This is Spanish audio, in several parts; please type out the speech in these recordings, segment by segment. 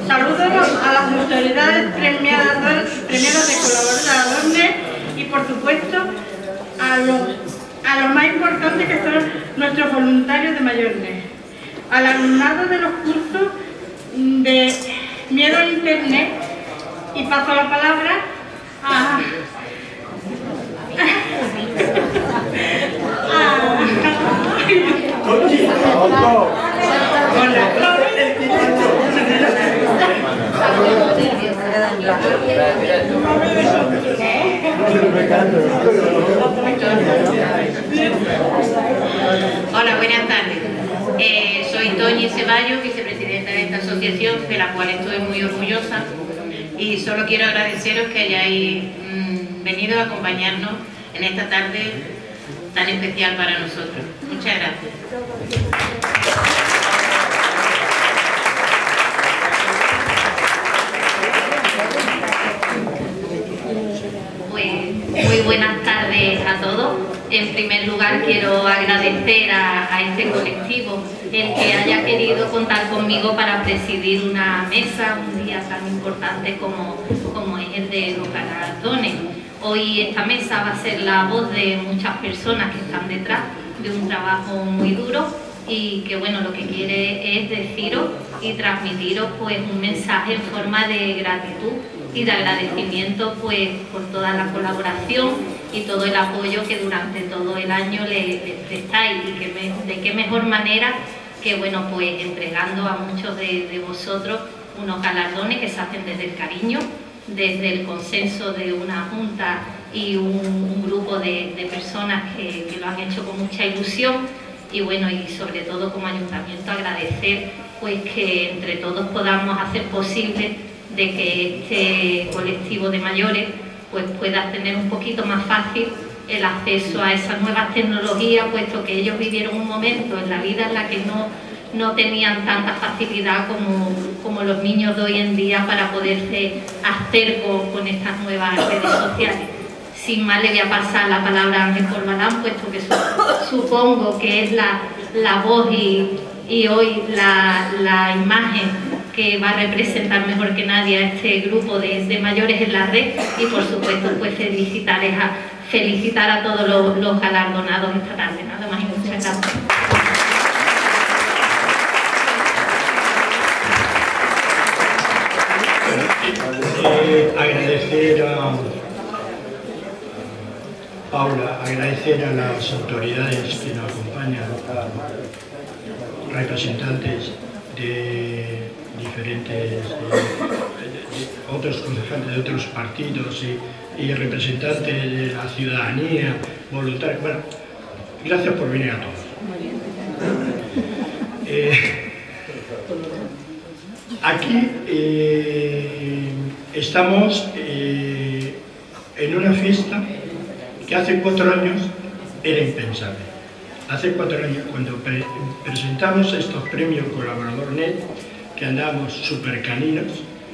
Saludos a las autoridades premiadas de colaboradores y, por supuesto, a los más importantes, que son nuestros voluntarios de Mallornés. Al alumnado de los cursos de Miedo a Internet, y paso la palabra a Hola, buenas tardes. Soy Toñi Ceballos, vicepresidenta de esta asociación, de la cual estoy muy orgullosa, y solo quiero agradeceros que hayáis venido a acompañarnos en esta tarde tan especial para nosotros. Muchas gracias. Muy buenas tardes a todos. En primer lugar, quiero agradecer a este colectivo el que haya querido contar conmigo para presidir una mesa un día tan importante como es el de los galardones. Hoy esta mesa va a ser la voz de muchas personas que están detrás de un trabajo muy duro y que, bueno, lo que quiere es deciros y transmitiros pues un mensaje en forma de gratitud y de agradecimiento pues por toda la colaboración y todo el apoyo que durante todo el año le prestáis, y de qué mejor manera que, bueno, pues entregando a muchos de vosotros unos galardones que se hacen desde el cariño, desde el consenso de una junta y un grupo de personas que lo han hecho con mucha ilusión. Y bueno, y sobre todo como ayuntamiento agradecer pues que entre todos podamos hacer posible de que este colectivo de mayores pues pueda tener un poquito más fácil el acceso a esas nuevas tecnologías, puesto que ellos vivieron un momento en la vida en la que no tenían tanta facilidad como los niños de hoy en día para poderse hacer con estas nuevas redes sociales. Sin más, le voy a pasar la palabra a Ángel Corbalán, puesto que supongo que es la voz y hoy la imagen que va a representar mejor que nadie a este grupo de mayores en la red, y por supuesto pues felicitar a todos los galardonados esta tarde. Nada más y muchas gracias. Agradecer a Paula, agradecer a las autoridades que nos acompañan, representantes de diferentes otros concejales de otros partidos y representantes de la ciudadanía, voluntarios. Bueno, gracias por venir a todos. Aquí estamos en una fiesta que hace 4 años era impensable. Hace 4 años, cuando presentamos estos premios Colaborador Net, que andábamos súper caninos,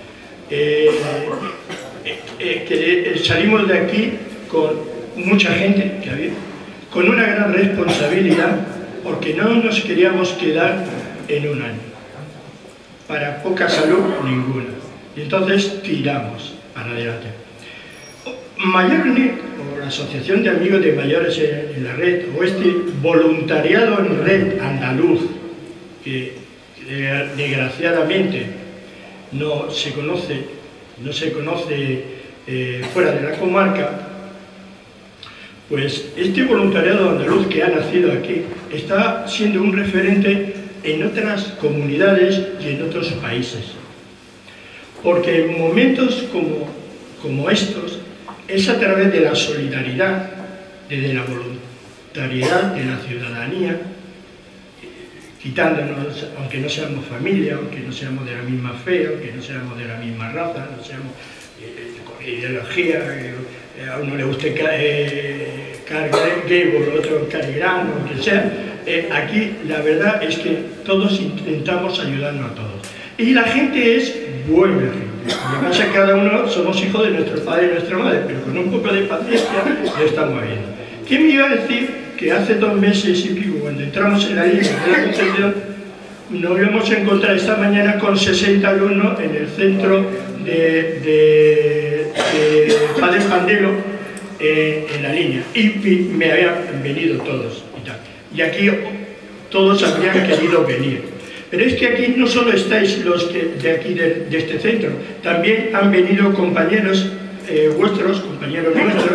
que salimos de aquí con mucha gente que había, con una gran responsabilidad, porque no nos queríamos quedar en un año. Para poca salud, ninguna. Y entonces tiramos para adelante. Mallornés, o la Asociación de Amigos de Mayores en la Red, o este voluntariado en red andaluz, que desgraciadamente no se conoce fuera de la comarca, pues este voluntariado andaluz que ha nacido aquí está siendo un referente en otras comunidades y en otros países. Porque en momentos como estos, es a través de la solidaridad, de la voluntariedad, de la ciudadanía, quitándonos, aunque no seamos familia, aunque no seamos de la misma fe, aunque no seamos de la misma raza, no seamos con ideología, a uno le guste Gable, otro Carigrán, o quien sea. Aquí la verdad es que todos intentamos ayudarnos a todos. Y la gente es buena gente. Lo que pasa es que cada uno somos hijos de nuestro padre y nuestra madre, pero con un poco de paciencia lo estamos viendo. ¿Quién me iba a decir que hace 2 meses y pico, cuando entramos en la línea de la Concepción, nos hemos encontrado esta mañana con 60 alumnos en el centro de Padre Pandelo, en la línea, y me habían venido todos y tal. Y aquí todos habrían querido venir. Pero es que aquí no solo estáis los que de aquí de este centro, también han venido compañeros vuestros, compañeros nuestros,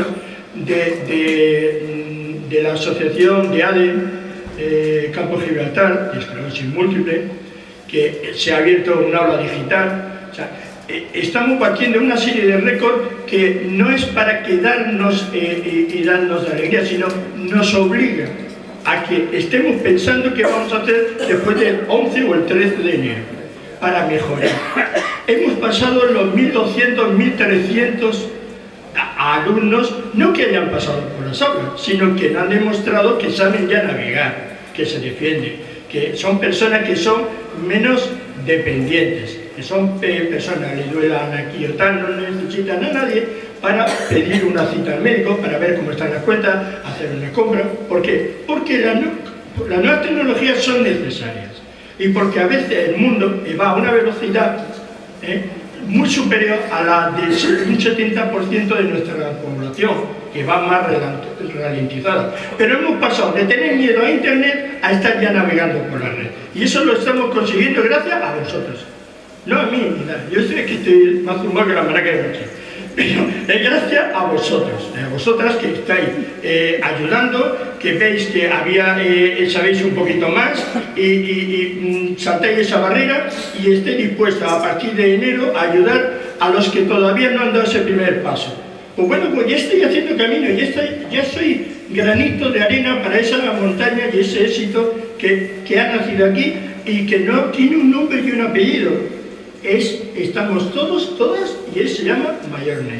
de la asociación de ADEN, Campo Gibraltar, de esclerosis múltiple, que se ha abierto un aula digital. O sea, estamos batiendo una serie de récords que no es para quedarnos y darnos alegría, sino nos obliga a que estemos pensando qué vamos a hacer después del 11 o el 13 de enero para mejorar. Hemos pasado los 1.200, 1.300 alumnos, no que hayan pasado por las aulas, sino que han demostrado que saben ya navegar, que se defienden, que son personas que son menos dependientes, que son personas que le duelan aquí o tal, no necesitan a nadie para pedir una cita al médico, para ver cómo están las cuentas, hacer una compra. ¿Por qué? Porque las nuevas tecnologías son necesarias y porque a veces el mundo va a una velocidad muy superior a la de un 70% de nuestra población, que va más ralentizada. Pero hemos pasado de tener miedo a Internet a estar ya navegando por la red. Y eso lo estamos consiguiendo gracias a vosotros. No a mí, ni nada. Yo sé que estoy más zumbado que la maraca de noche. Pero es gracias a vosotros, a vosotras que estáis ayudando, que veis que sabéis un poquito más y saltáis esa barrera y estéis dispuestos a partir de enero a ayudar a los que todavía no han dado ese primer paso. Pues bueno, pues ya estoy haciendo camino, ya soy granito de arena para esa montaña y ese éxito que ha nacido aquí y que no tiene un nombre y un apellido. Estamos todos, todas, y él se llama Mayornet.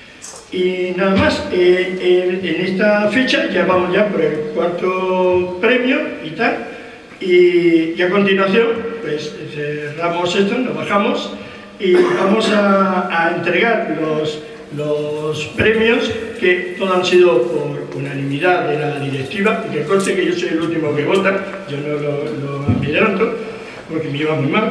Y nada más, en esta fecha ya vamos ya por el cuarto premio y tal, y a continuación pues cerramos esto, nos bajamos y vamos a entregar los premios, que todos han sido por unanimidad de la directiva, y que conste que yo soy el último que vota, yo no lo amedrento, porque me lleva muy mal.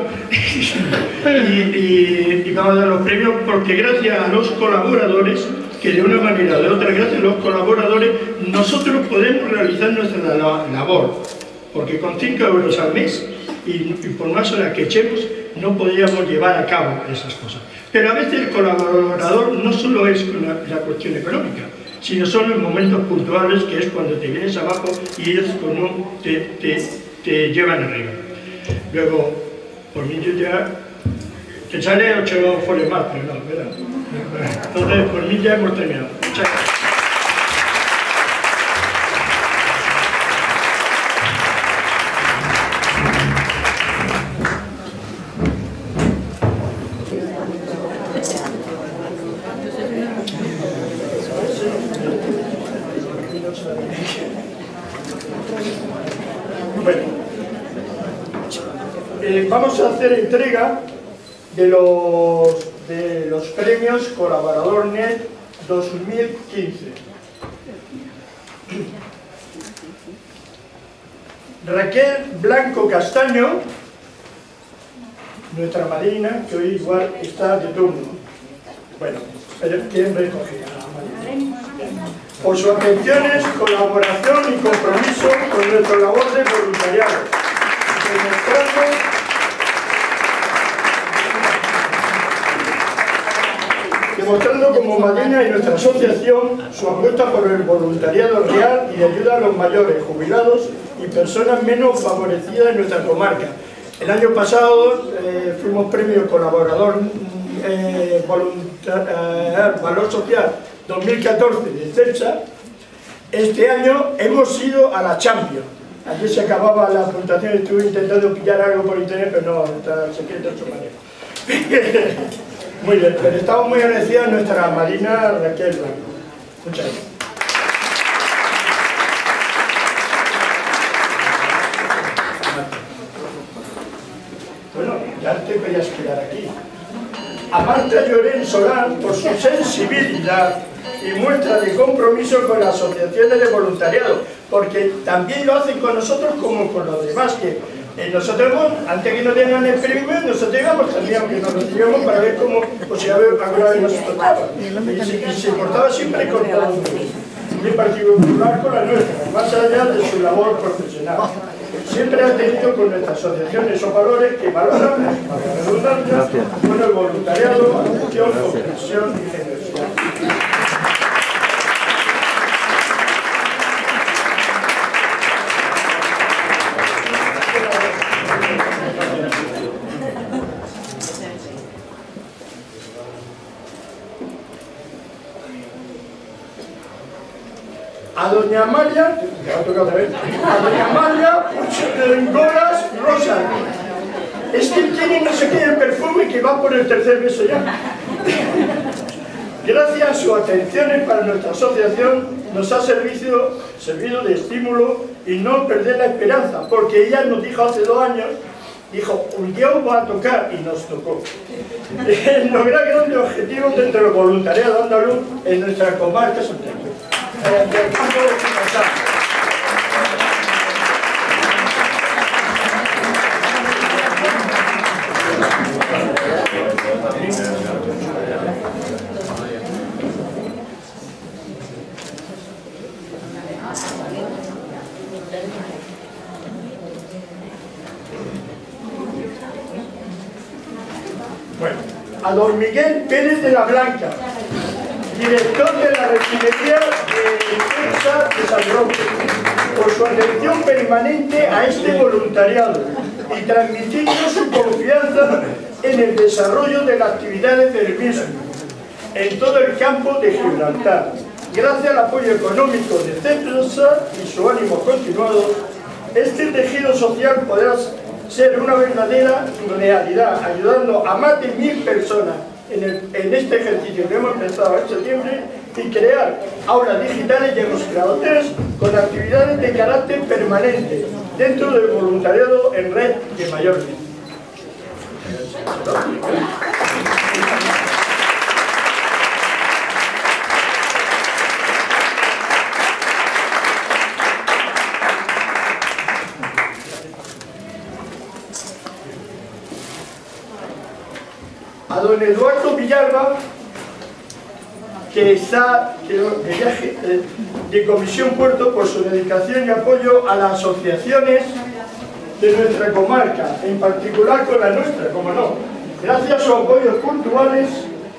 y vamos a dar los premios porque gracias a los colaboradores, que de una manera o de otra, gracias a los colaboradores, nosotros podemos realizar nuestra labor, porque con 5 euros al mes y por más horas que echemos no podríamos llevar a cabo esas cosas. Pero a veces el colaborador no solo es con la cuestión económica, sino son los momentos puntuales, que es cuando te vienes abajo y ellos te llevan arriba. Luego, por mí yo ya... Te sale 8 folios más, pero no, ¿verdad? Entonces, por mí ya hemos terminado. Muchas gracias. Vamos a hacer entrega de los premios Colaborador NET 2015. Raquel Blanco Castaño, nuestra madrina, que hoy igual está de turno. Bueno, ¿quién recoge a la madrina? Por sus atenciones, colaboración y compromiso con nuestra labor de voluntariado, demostrando como madrina y nuestra asociación su apuesta por el voluntariado real y de ayuda a los mayores, jubilados y personas menos favorecidas en nuestra comarca. El año pasado fuimos premio colaborador Valor Social 2014 de CEPSA. Este año hemos ido a la Champions. Ayer se acababa la puntuación, estuve intentando pillar algo por internet, pero no, está el secreto en su manera. Muy bien, pero estamos muy agradecidos a nuestra madrina Raquel Blanco. Muchas gracias. Bueno, ya te podías quedar aquí. A Marta Llorén Solán, por su sensibilidad y muestra de compromiso con las asociaciones de voluntariado, porque también lo hacen con nosotros como con los demás, que Nosotros, antes que nos dieran el premio, nosotros íbamos también, aunque nos recibíamos, para ver cómo, pues si alguna vez nos tocaba. Y se portaba siempre con todo el mundo. Y en particular con la nuestra, más allá de su labor profesional. Siempre ha tenido con nuestra asociación esos valores que valoran, para la redundancia, con el voluntariado, atención, comprensión y generosidad. A doña Amalia, a doña Amalia Goras Rosa. Es que tiene no sé qué el perfume que va por el tercer beso ya. Gracias a sus atenciones para nuestra asociación nos ha servido de estímulo y no perder la esperanza, porque ella nos dijo hace 2 años, dijo, un día os va a tocar, y nos tocó. Lograr grandes objetivos dentro del voluntariado andaluz en nuestra comarca Santander. Bueno, a don Miguel Pérez de la Blanca, director de la refinería de Defensa de San Roque, por su atención permanente a este voluntariado y transmitirnos su confianza en el desarrollo de las actividades del mismo en todo el campo de Gibraltar. Gracias al apoyo económico de CEPSA y su ánimo continuado, este tejido social podrá ser una verdadera realidad, ayudando a más de 1000 personas en este ejercicio que hemos empezado en septiembre y crear aulas digitales y hemos con actividades de carácter permanente dentro del voluntariado en red de Mallorca. A don Eduardo Villalba, que está de viaje de Comisión Puerto, por su dedicación y apoyo a las asociaciones de nuestra comarca, en particular con la nuestra, como no. Gracias a sus apoyos puntuales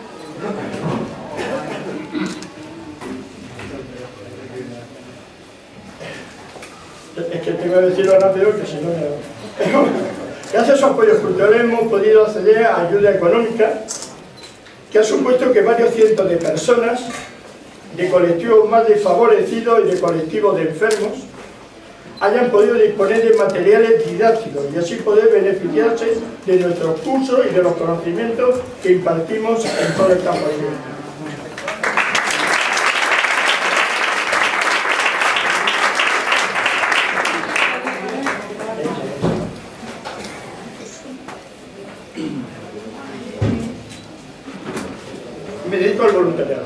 es que tengo que decirlo rápido, que si no me... Gracias a sus apoyos culturales hemos podido acceder a ayuda económica que ha supuesto que varios cientos de personas de colectivos más desfavorecidos y de colectivos de enfermos hayan podido disponer de materiales didácticos y así poder beneficiarse de nuestros cursos y de los conocimientos que impartimos en todo el campo de vida. Me dedico al voluntariado.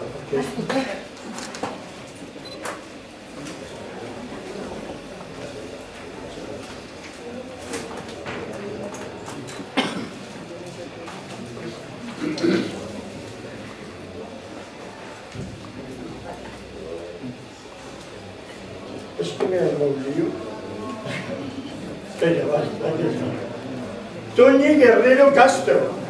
Esto me ha dado un lío. Venga, vale, aquí está. Toñi Guerrero Castro.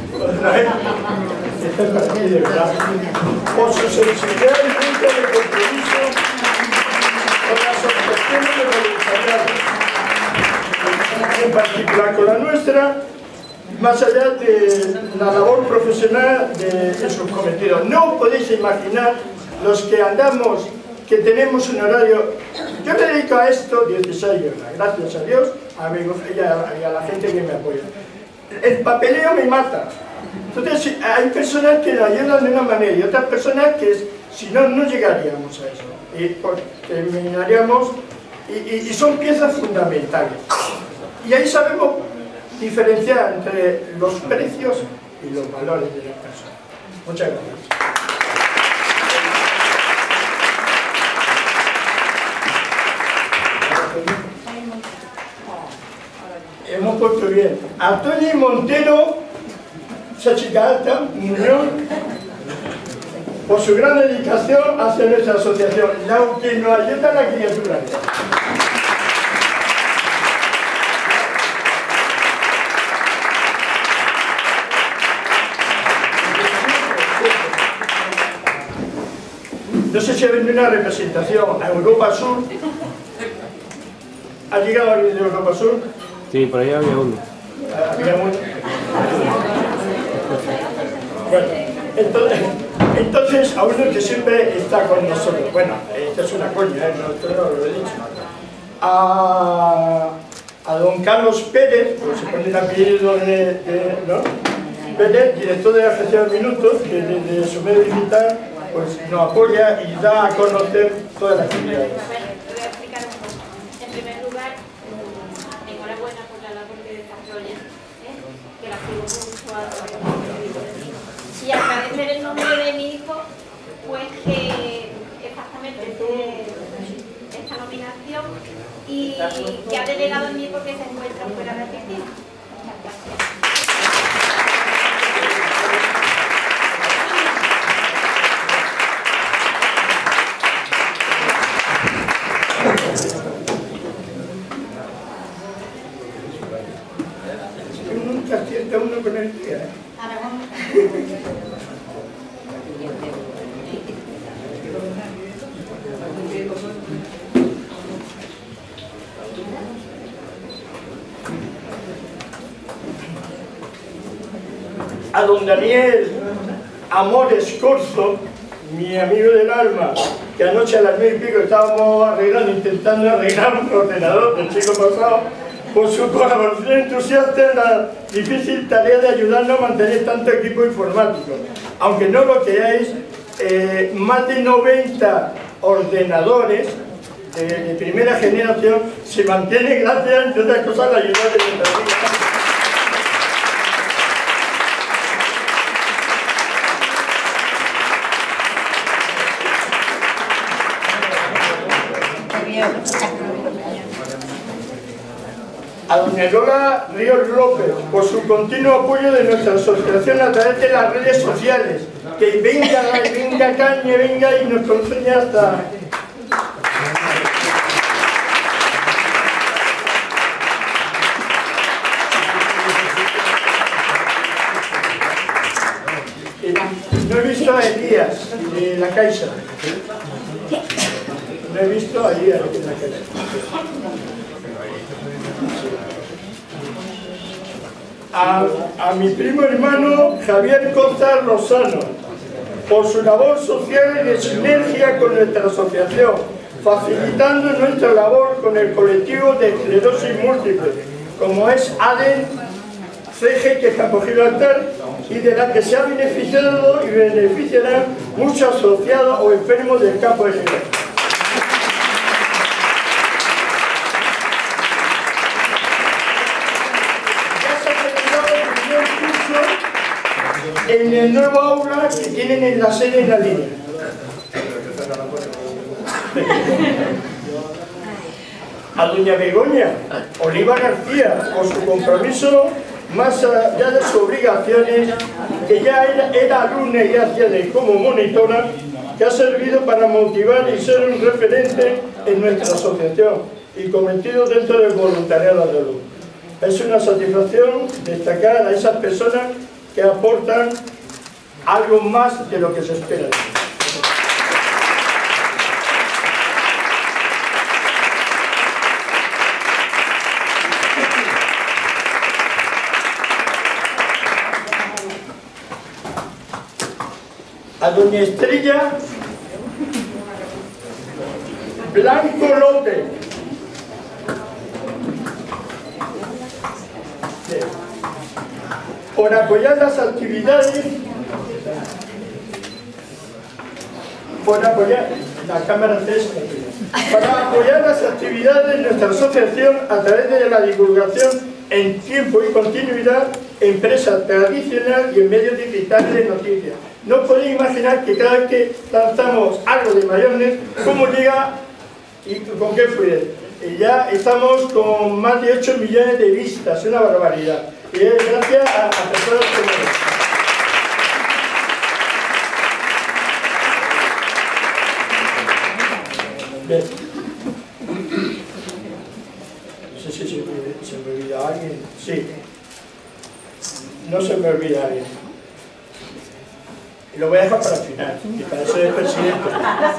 Por su sensibilidad y punto de compromiso con las asociaciones de voluntariado, en particular con la nuestra, más allá de la labor profesional de sus cometidos. No os podéis imaginar los que andamos, que tenemos un horario. Yo me dedico a esto 16 horas, gracias a Dios, amigos, y a la gente que me apoya. El papeleo me mata. Entonces hay personas que la ayudan de una manera y otras personas que si no, no llegaríamos a eso. Y pues, terminaríamos, y son piezas fundamentales. Y ahí sabemos diferenciar entre los precios y los valores de las personas. Muchas gracias. puesto bien. A Tony Montero, esa chica alta, Muñoz, por su gran dedicación hacia nuestra asociación, la que nos ayuda a la criatura. No sé si ha venido una representación a Europa Sur. ¿Ha llegado alguien de Europa Sur? Sí, por ahí había uno. ¿Había uno? Bueno, entonces a uno que siempre está con nosotros. Bueno, esto es una coña, no lo he dicho. A don Carlos Pérez, pues se pone el apellido ¿no? Pérez, director de la Agencia de Minutos, que desde su medio digital pues nos apoya y da a conocer todas las actividades. Voy a explicar un poco. En primer lugar, enhorabuena por la labor que desarrollan, que la sigo mucho a través de mi hijo. Y agradecer el nombre de mi hijo, pues que exactamente esta nominación y que ha delegado en mí porque se encuentra fuera de la oficina. Muchas gracias. Nunca acierta uno con el día. A don Daniel Amores Corzo, mi amigo del alma, que anoche a las 9:00 y pico estábamos intentando arreglar un ordenador del siglo pasado, por su colaboración entusiasta en la difícil tarea de ayudarnos a mantener tanto equipo informático. Aunque no lo creáis, más de 90 ordenadores de primera generación se mantienen gracias, entre otras cosas, a la ayuda de nuestra amiga. A doña Lola Ríos López, por su continuo apoyo de nuestra asociación a través de las redes sociales, que venga caña, venga y nos enseña hasta... No he visto a Elías de la Caixa. No he visto a Elías de la Caixa. A mi primo hermano Javier Costas Lozano, por su labor social y de sinergia con nuestra asociación, facilitando nuestra labor con el colectivo de esclerosis múltiple, como es ADEN CG, que está por Gibraltar, y de la que se ha beneficiado y beneficiarán muchos asociados o enfermos del campo de Gibraltar. En el nuevo aula que tienen en la sede en la línea. A doña Begoña Oliva García, por su compromiso más allá de sus obligaciones, que ya era alumna y hacía de como monitora, que ha servido para motivar y ser un referente en nuestra asociación y convertido dentro del voluntariado de luz. Es una satisfacción destacar a esas personas que aportan algo más de lo que se espera. A doña Estrella Blanco López, por apoyar las actividades, para apoyar las actividades de nuestra asociación a través de la divulgación en tiempo y continuidad en prensa tradicional y en medios digitales de noticias. No podéis imaginar que cada vez que lanzamos algo de Mayonnaise, cómo llega y con qué fluidez. Ya estamos con más de 8 millones de vistas, una barbaridad. Y es gracias a personas como bien. No sé si se me olvida alguien. Sí. No se me olvida alguien. Y lo voy a dejar para el final, que para eso es presidente.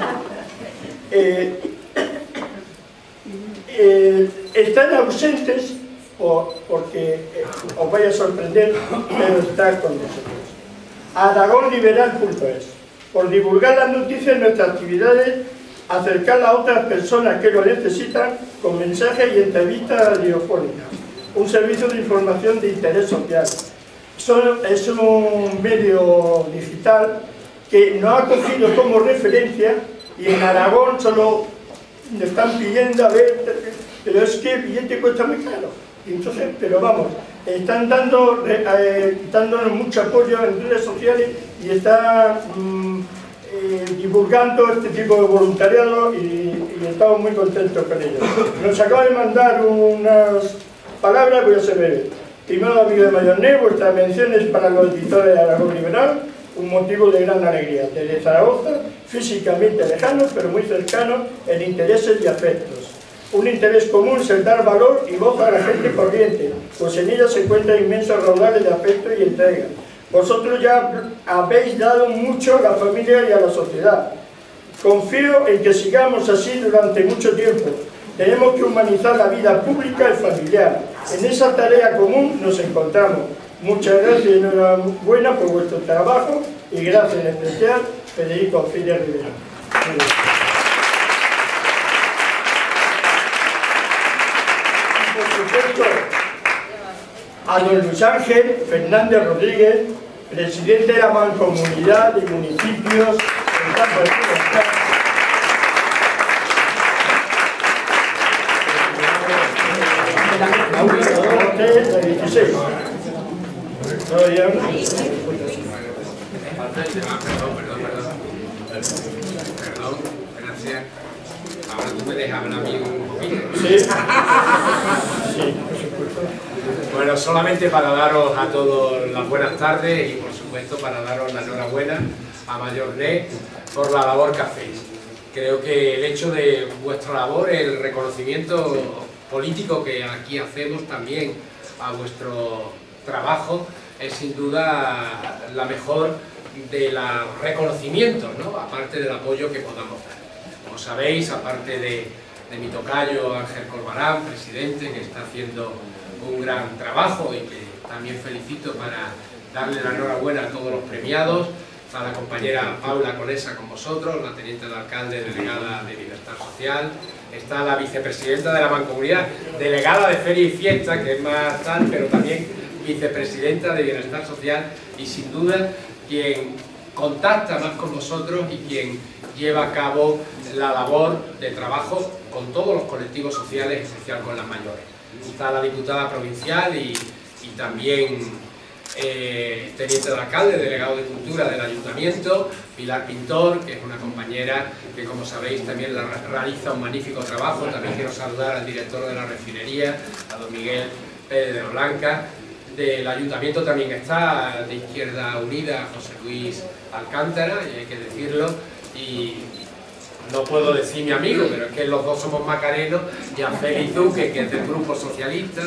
Están ausentes porque os vaya a sorprender, pero están con nosotros. aragonliberal.es, por divulgar las noticias de nuestras actividades, acercarlas a otras personas que lo necesitan con mensajes y entrevistas radiofónicas, un servicio de información de interés social. Es un medio digital que nos ha cogido como referencia y en Aragón solo me están pidiendo a ver, pero es que el billete cuesta muy caro. Entonces, pero vamos, están dándonos mucho apoyo en redes sociales y están divulgando este tipo de voluntariado y estamos muy contentos con ello. Nos acaba de mandar unas palabras, voy a ser breve. Estimado amigo de Mayorné, vuestras menciones para los editores de Aragón Liberal, un motivo de gran alegría. Desde Zaragoza, físicamente lejanos, pero muy cercanos en intereses y afectos. Un interés común es el dar valor y voz a la gente corriente, pues en ella se encuentran inmensos raudales de afecto y entrega. Vosotros ya habéis dado mucho a la familia y a la sociedad. Confío en que sigamos así durante mucho tiempo. Tenemos que humanizar la vida pública y familiar. En esa tarea común nos encontramos. Muchas gracias y enhorabuena por vuestro trabajo y gracias en especial Federico Fidel Rivera. Por supuesto, a don Luis Ángel Fernández Rodríguez, presidente de la Mancomunidad de Municipios del Campo de Gibraltar. La 16. Perdón, gracias. Ahora tú me dejas hablar a mí un poquito. Sí. Sí, por supuesto. Bueno, solamente para daros a todos las buenas tardes y por supuesto para daros la enhorabuena a Mayorné por la labor que hacéis. Creo que el hecho de vuestra labor, el reconocimiento político que aquí hacemos también a vuestro trabajo, es sin duda la mejor de los reconocimientos, ¿no? Aparte del apoyo que podamos dar. Como sabéis, aparte de mi tocayo Ángel Corbalán, presidente, que está haciendo un gran trabajo y que también felicito para darle la enhorabuena a todos los premiados, a la compañera Paula Conesa con vosotros, la teniente de alcalde, delegada de Bienestar Social, está la vicepresidenta de la Mancomunidad, delegada de Feria y Fiesta, que es más tal, pero también vicepresidenta de Bienestar Social y sin duda quien contacta más con vosotros y quien lleva a cabo la labor de trabajo con todos los colectivos sociales, en especial con las mayores. Está la diputada provincial y también teniente del alcalde, delegado de Cultura del Ayuntamiento, Pilar Pintor, que es una compañera que, como sabéis, también realiza un magnífico trabajo. También quiero saludar al director de la refinería, a don Miguel Pérez de Blanca. Del Ayuntamiento también está, de Izquierda Unida, José Luis Alcántara, y hay que decirlo, y no puedo decir mi amigo, pero es que los dos somos macarenos, y a Félix Duque, que es del Grupo Socialista,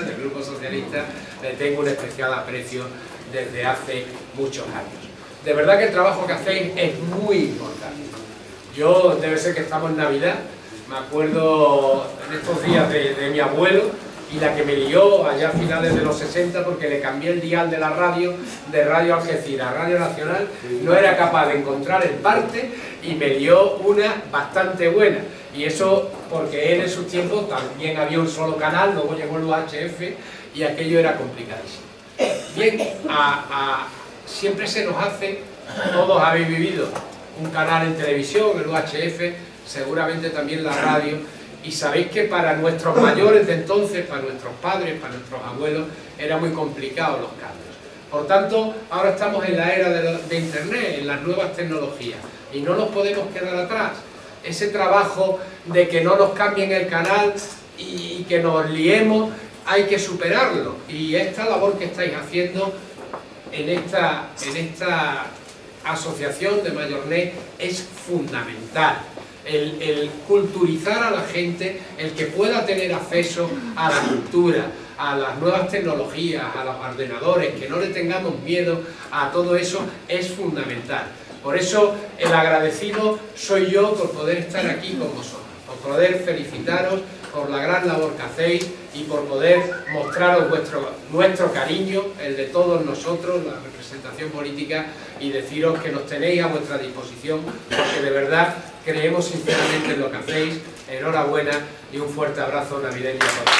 le tengo un especial aprecio desde hace muchos años. De verdad que el trabajo que hacéis es muy importante. Yo, debe ser que estamos en Navidad, me acuerdo en estos días de mi abuelo, y la que me lió allá a finales de los 60 porque le cambié el dial de la radio, de Radio Algeciras a Radio Nacional, no era capaz de encontrar el parte y me lió una bastante buena. Y eso porque él en sus tiempos también había un solo canal, luego llegó el UHF y aquello era complicadísimo. Bien, siempre se nos hace, todos habéis vivido un canal en televisión, el UHF, seguramente también la radio, y sabéis que para nuestros mayores de entonces, para nuestros padres, para nuestros abuelos, era muy complicado los cambios. Por tanto, ahora estamos en la era de Internet, en las nuevas tecnologías, y no nos podemos quedar atrás. Ese trabajo de que no nos cambien el canal y que nos liemos, hay que superarlo. Y esta labor que estáis haciendo en esta asociación de Mayornet es fundamental. El culturizar a la gente, el que pueda tener acceso a la cultura, a las nuevas tecnologías, a los ordenadores, que no le tengamos miedo a todo eso, es fundamental. Por eso el agradecido soy yo por poder estar aquí con vosotros, por poder felicitaros por la gran labor que hacéis y por poder mostraros nuestro cariño, el de todos nosotros, la representación política, y deciros que nos tenéis a vuestra disposición, porque de verdad creemos sinceramente en lo que hacéis. Enhorabuena y un fuerte abrazo navideño a todos.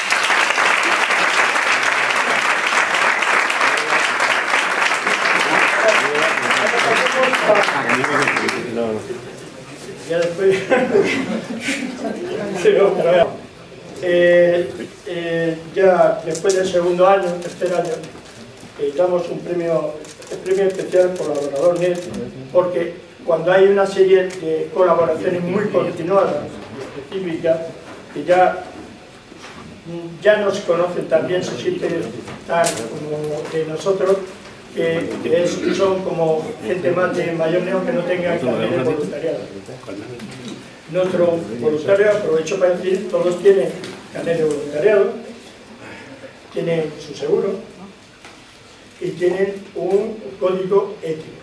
Ya después ya después del segundo año, tercer año, damos un premio especial colaborador NET, porque cuando hay una serie de colaboraciones muy continuadas y específicas, que ya nos conocen también, se sienten tan como de nosotros, que son como gente más de Mayornet, aunque no tengan carnet de voluntariado. Nuestro voluntario, aprovecho para decir, todos tienen carnet de voluntariado, tienen su seguro y tienen un código ético,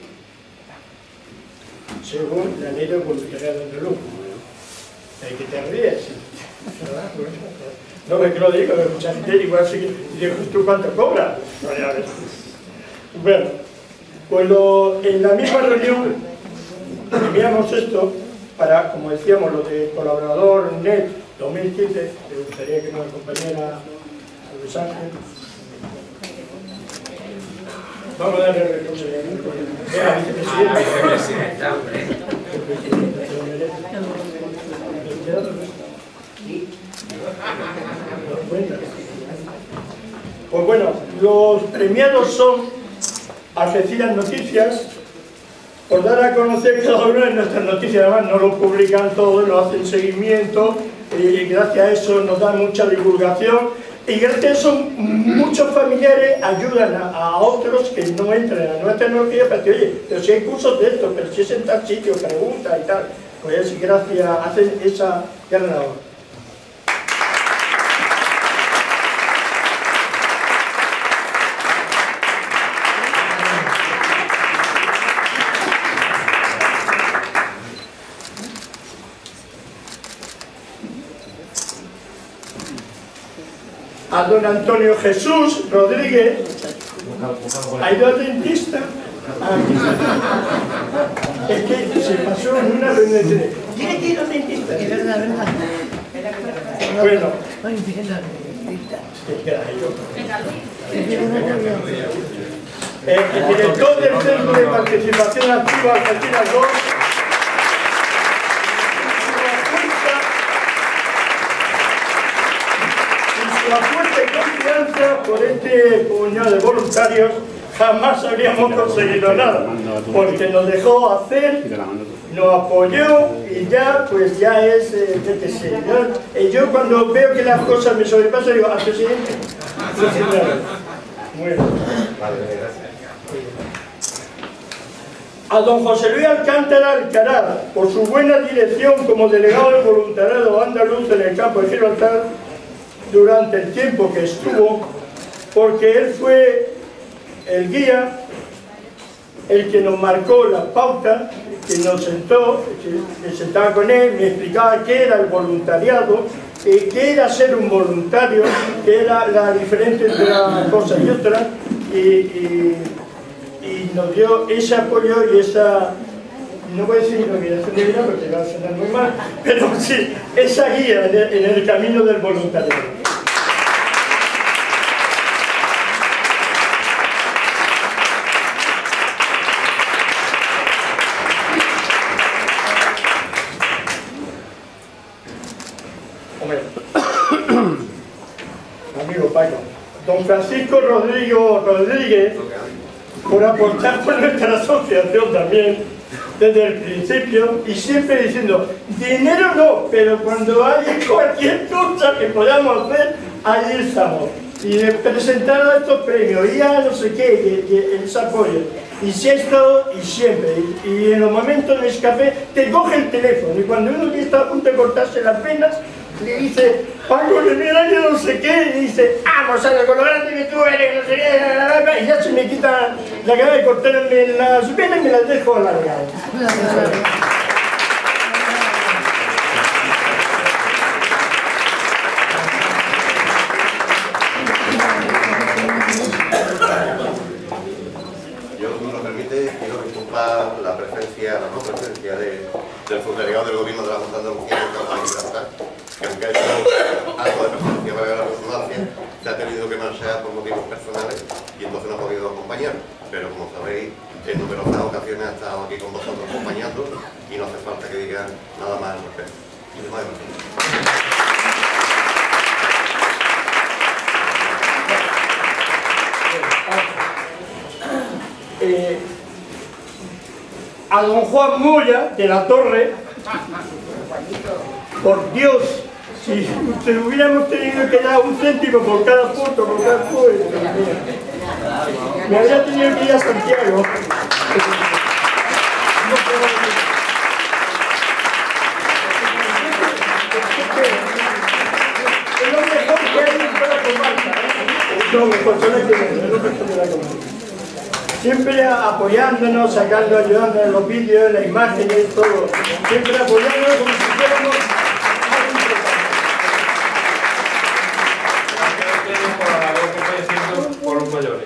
según la ley del voluntariado andaluz. ¿De qué te ríes? No me lo digo, pero mucha gente igual sí que dice, ¿tú cuánto cobras? Bueno, pues en la misma reunión enviamos esto para, como decíamos, lo de colaborador NET 2015, me gustaría que nos acompañara Luis Ángel. Vamos a darle el reconocimiento a la vicepresidenta. Pues bueno, los premiados son Algeciras Noticias, por dar a conocer cada una de nuestras noticias. Además no lo publican todo, lo hacen seguimiento y gracias a eso nos dan mucha divulgación, y gracias a eso muchos familiares ayudan a otros que no entran a la nueva tecnología para decir, oye, pero si hay cursos de esto, pero si es en tal sitio, pregunta y tal. Pues gracias, hacen esa gran labor. A don Antonio Jesús Rodríguez, ha ido al dentista. Es que se pasó en una reunión de tiene que ir al dentista. Es verdad, verdad. Bueno, el director del Centro de Participación Activa Algeciras 2, la fuerte confianza por este puñado de voluntarios, jamás habríamos conseguido nada, porque nos dejó hacer, nos apoyó y ya, pues ya es, yo qué sé, yo cuando veo que las cosas me sobrepasan, digo, al presidente. Bueno. A don José Luis Alcántara Alcaraz, por su buena dirección como delegado del voluntariado andaluz en el campo de Gibraltar, durante el tiempo que estuvo, porque él fue el guía, el que nos marcó la pauta, que nos sentó, que me sentaba con él, me explicaba qué era el voluntariado, qué era ser un voluntario, qué era la diferencia entre una cosa y otra, y nos dio ese apoyo y esa, no voy a decir iluminación de vida porque va a sonar muy mal, pero sí, esa guía en el camino del voluntariado. Amigo Paco, don Francisco Rodríguez, por aportar por nuestra asociación también desde el principio y siempre diciendo, dinero no, pero cuando hay cualquier cosa que podamos hacer, allí estamos. Y presentar estos premios, y a no sé qué, y ese apoyo. Y si ha estado, y siempre. Y en los momentos de escape, te coge el teléfono. Y cuando uno está a punto de cortarse las venas, le dice, Paco, mira, yo no sé qué, y dice, vamos, a con lo grande que tú eres, no sé qué, y ya se me quita la cara de cortarme las venas y me las dejo alargadas. Quiero disculpar la presencia, la no presencia del subdelegado del gobierno de la Junta de Andalucía, que aunque ha hecho algo de presencia para la redundancia, se ha tenido que marchar por motivos personales y entonces no ha podido acompañar. Pero como sabéis, en numerosas ocasiones ha estado aquí con vosotros acompañando y no hace falta que digan nada más al respecto. Muchísimas gracias. A don Juan Moya de la Torre, por Dios, si hubiéramos tenido que dar un céntimo por cada foto, por cada foto, me habría tenido que ir a Santiago. Es lo mejor que hay en toda la comarca. No, mejor es lo mejor de la comarca. Siempre apoyándonos, sacando, ayudándonos en los vídeos, en las imágenes, todo. Siempre apoyándonos como si fuéramos algo importante. Por la labor que estoy haciendo por los mayores.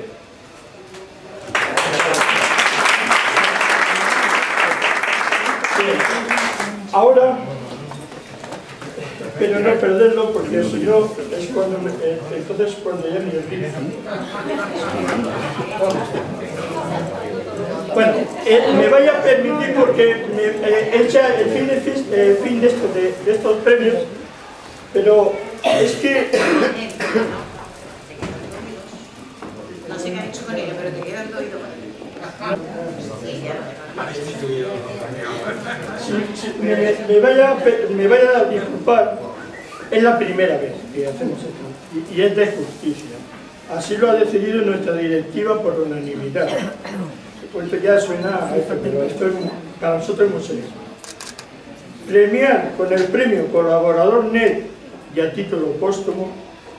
Bien. Ahora, espero no perderlo porque si no, es cuando entonces cuando ya me olvido. Bueno, me vaya a permitir porque echa el fin de estos premios, pero es que... No sé qué han hecho con ello, pero te quedan todo oído con me vaya a disculpar, es la primera vez que hacemos esto y es de justicia. Así lo ha decidido nuestra directiva por unanimidad. Esto ya suena a esto, pero esto es, para nosotros es muy serio. Premiar con el premio Colaborador NET y a título póstumo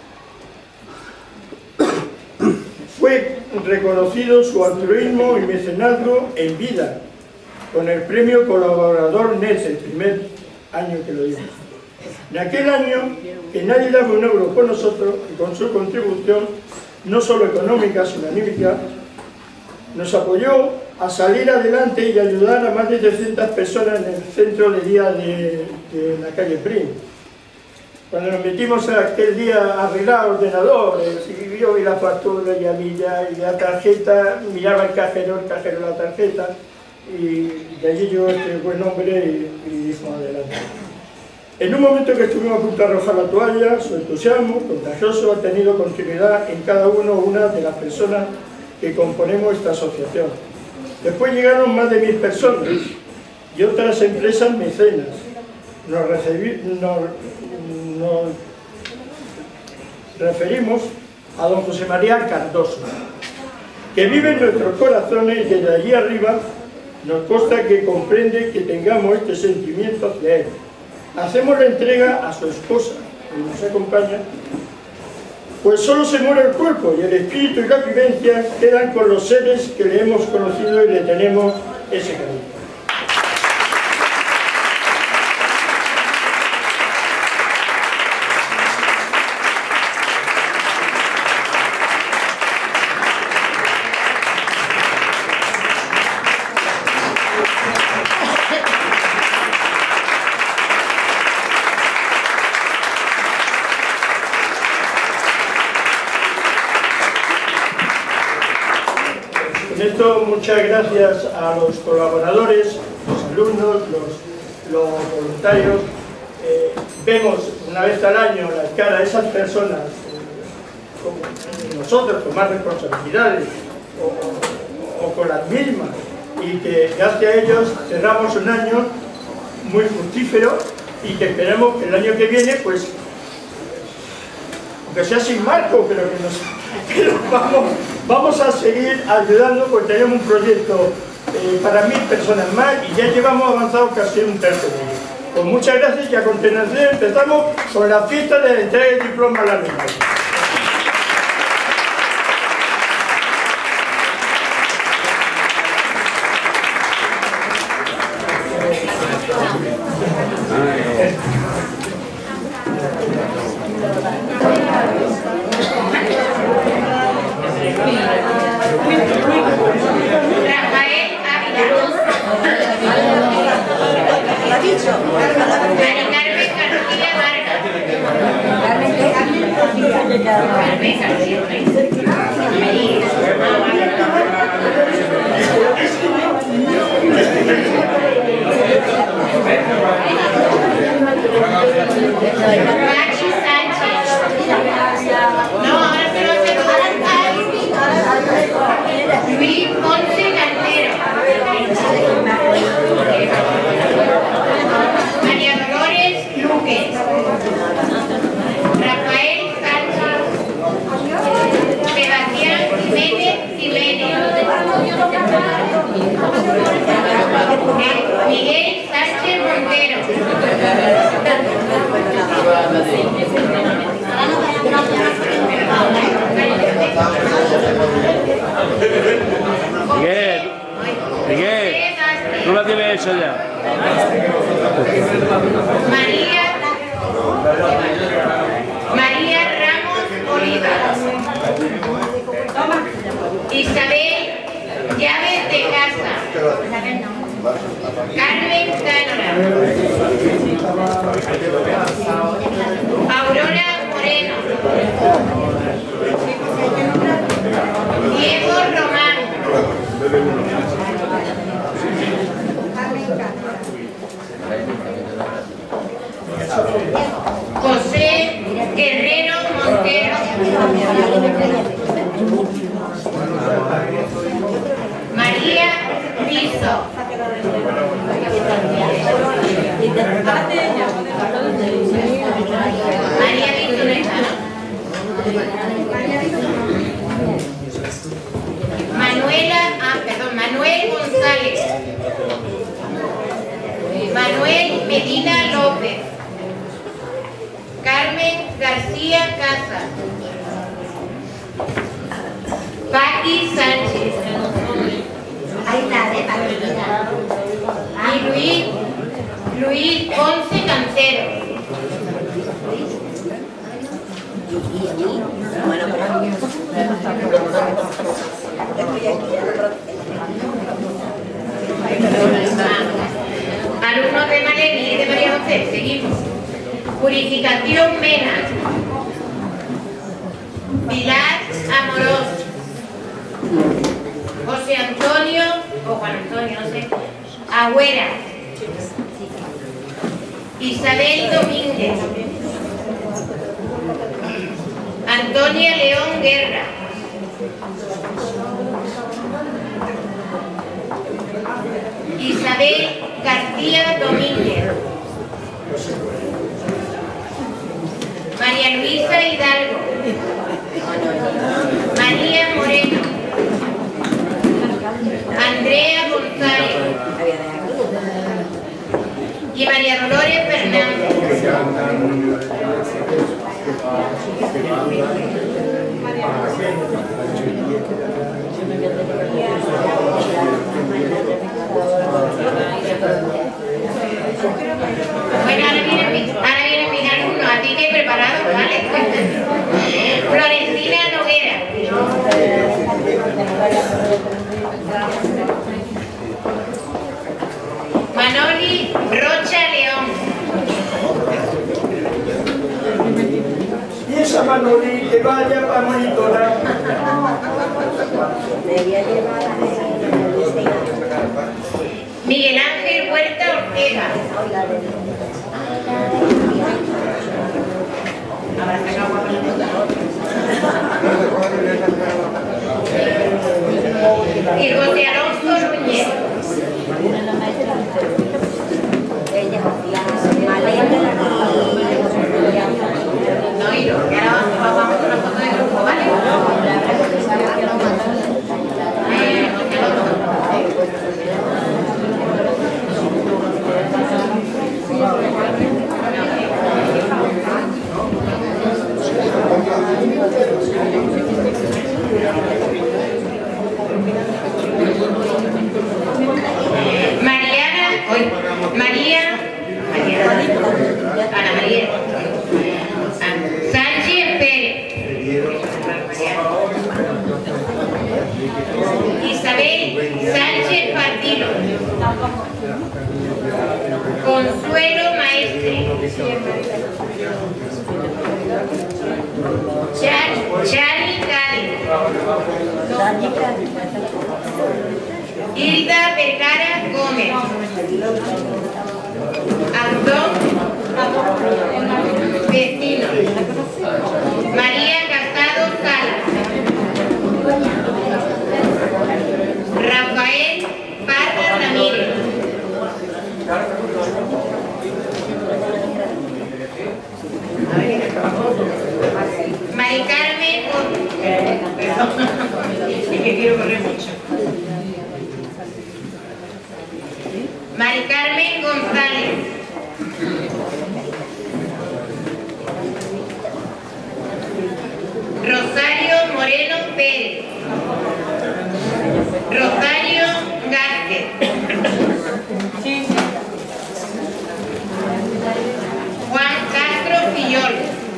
fue reconocido su altruismo y mecenazgo en vida con el premio Colaborador NET, el primer año que lo dimos. En aquel año que nadie daba un euro por nosotros y con su contribución, no solo económica, sino anímica, nos apoyó a salir adelante y ayudar a más de 300 personas en el centro de día de la calle Prim. Cuando nos metimos aquel día a arreglar ordenadores, y yo vi la factura y a mí ya, y la tarjeta, miraba el cajero la tarjeta, y de allí yo este buen hombre y dijo adelante. En un momento que estuvimos a punto de arrojar la toalla, su entusiasmo contagioso ha tenido continuidad en cada una de las personas que componemos esta asociación. Después llegaron más de 1000 personas y otras empresas mecenas. Nos referimos a don José María Cardoso, que vive en nuestros corazones y desde allí arriba nos consta que comprende que tengamos este sentimiento hacia él. Hacemos la entrega a su esposa, que nos acompaña, pues solo se muere el cuerpo y el espíritu y la vivencia quedan con los seres que le hemos conocido y le tenemos ese cariño. Con esto, muchas gracias a los colaboradores, los alumnos, los voluntarios. Vemos una vez al año la cara de esas personas, como nosotros, con más responsabilidades o con las mismas, y que gracias a ellos cerramos un año muy fructífero y que esperemos que el año que viene, pues, aunque sea sin marco, pero que nos vamos a seguir ayudando, porque tenemos un proyecto para 1000 personas más y ya llevamos avanzado casi un tercio de ello. Pues muchas gracias y a continuación empezamos con la fiesta de la entrega de diplomas a la alumnos. Miguel, tú la tienes hecha ya. María Ramos Oliva. Isabel Llaves de Casa. Carmen Cánora. Aurora Moreno. Diego Román. José Guerrero Montero. María Piso. María Piso no está. Manuel González. Manuel Medina López. Carmen García Casa. Paqui Sánchez. Y Luis Ponce Cancero. Alumnos de Maleni y de María José, seguimos. Purificación Mena. Pilar Amorós. José Antonio, o Juan Antonio, no sé, Agüera. Isabel Domínguez. Antonia León Guerra. Isabel García Domínguez. María Luisa Hidalgo. María Moreno. Andrea González. Y María Dolores Fernández. Bueno, ahora viene mi alumno, a ti que he preparado, ¿vale? Florentina Noguera. Manoli Rocha León. Y esa Manoli que vaya para monitorar. Miguel Ángel Huerta Ortega. Y José Alonso Núñez. Consuelo Maestre. Chani Cádiz. Hilda Vergara Gómez. Antón Vecino. María Casado Salas. Rafael Parra Ramírez. Mari Carmen Es que quiero correr mucho. Mari Carmen González. Rosario Moreno Pérez. Rosario Gázquez. Juan Castro Fillol.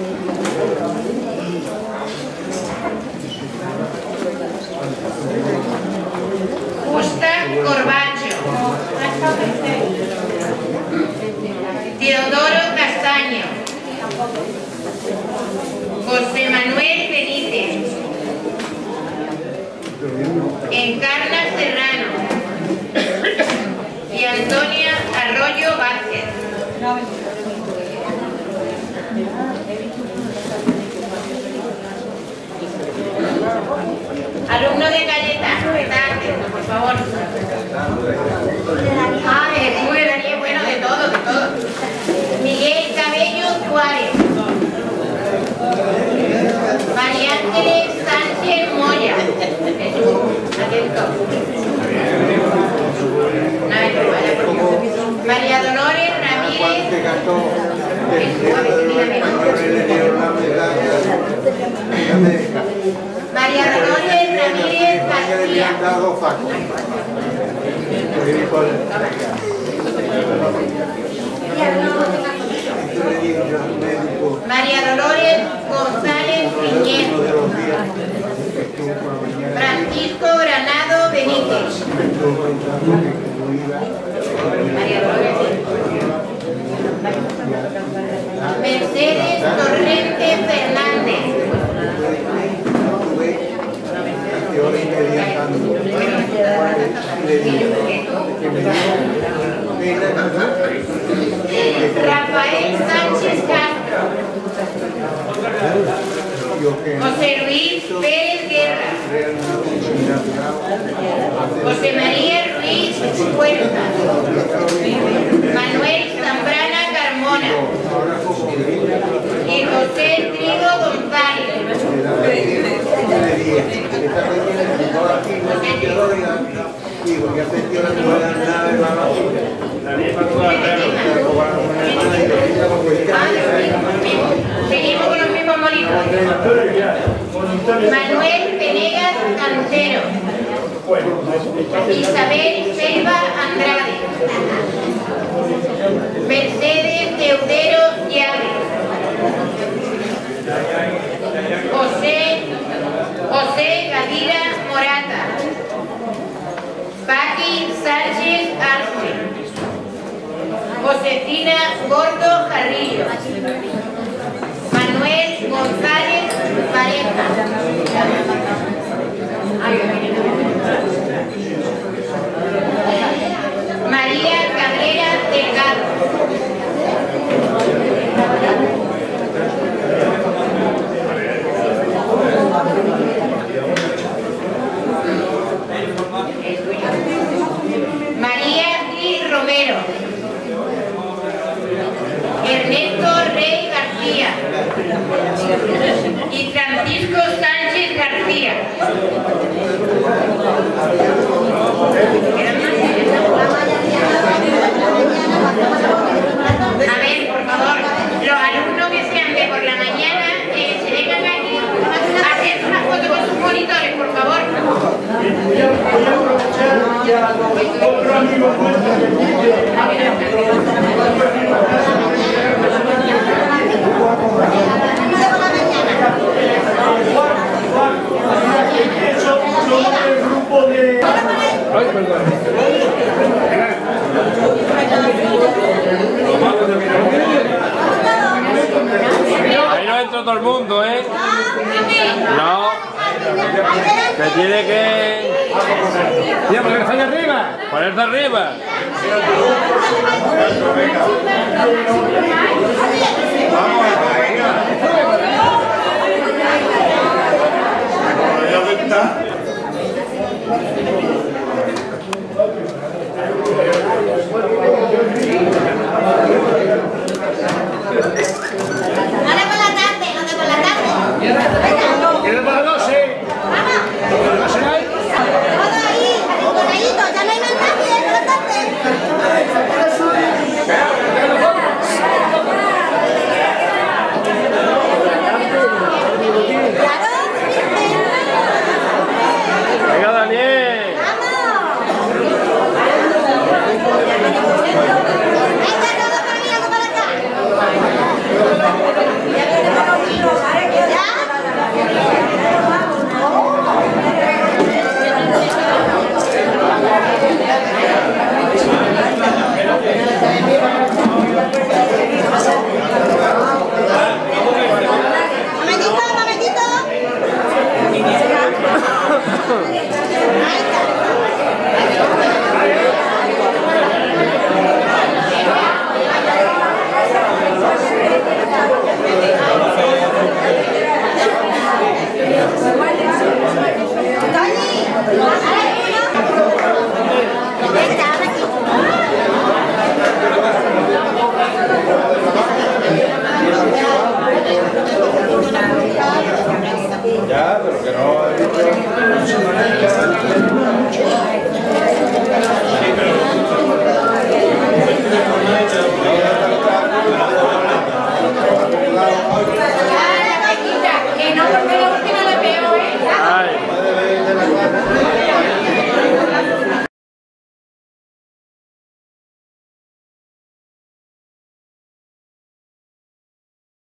Gustav Corbacho. Teodoro Castaño. José Manuel Benítez. Encarna Serrano. Y Antonia Arroyo Vázquez. Alumno de Cayetano, por favor. Ah, de Jesús, de Daniel, bueno, de todo, de todo. Miguel Cabello Suárez. María Ángeles Sánchez Moya. Jesús, atento. María Dolores Ramírez. María Dolores Ramírez García. María Dolores González Piñez. Francisco Granado Benítez. María Dolores. Mercedes Torrente Fernández. Rafael Sánchez Castro. José Luis Pérez Guerra. José María Ruiz Puerta. Manuel Zambrana Carmona. Y José Trigo González. Seguimos con los mismos monitores. Manuel Venegas Cantero. Isabel Selva Andrade. Mercedes Teudero Llaves. José Gadira Morata. Paqui Sánchez Arce. Josefina Gordo Jarrillo. Manuel González Pareja. María Cabrera Delgado. María Gil Romero. Ernesto Rey García. Y Francisco Sánchez García. A ver, por favor, los alumnos que sean de por la mañana, se vengan aquí a hacer una foto con sus monitores, por favor. Somos el grupo de... Tiene que... ¡Ya, ponerse ahí arriba! ¡Ponerse arriba! Vamos, venga.